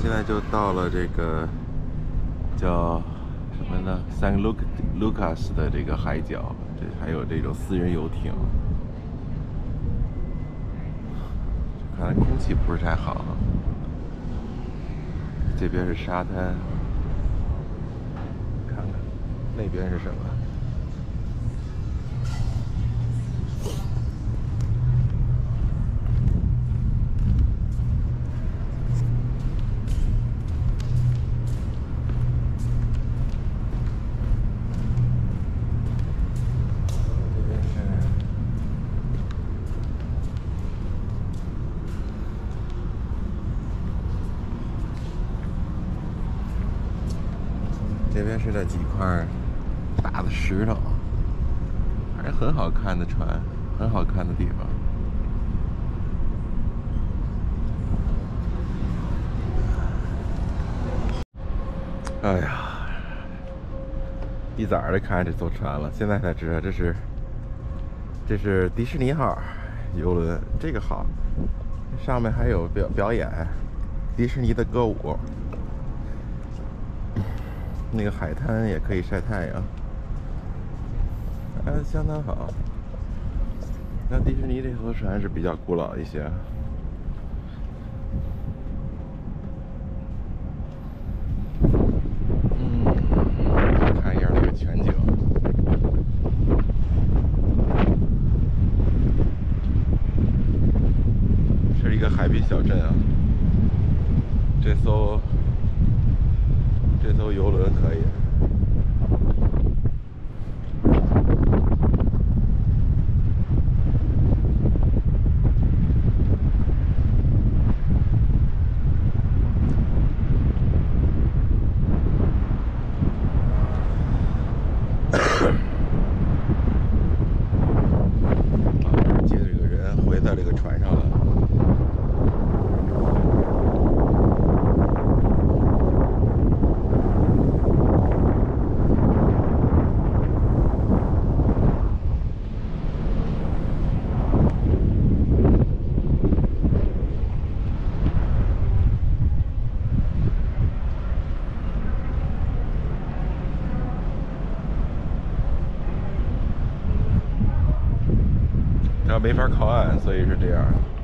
现在就到了这个叫什么呢？San Lucas 的这个海角，这还有这种私人游艇。看来空气不是太好。这边是沙滩，看看那边是什么？这边是那几块大的石头，还是很好看的船，很好看的地方。哎呀，一早上就看这艘船了，现在才知道这是迪士尼号游轮，这个好，上面还有表演迪士尼的歌舞。那个海滩也可以晒太阳，相当好。那迪士尼这艘船是比较古老一些。看一下那个全景。这是一个海滨小镇啊，这艘游轮可以。接着这个人回到这个船上了。它没法靠岸，所以是这样。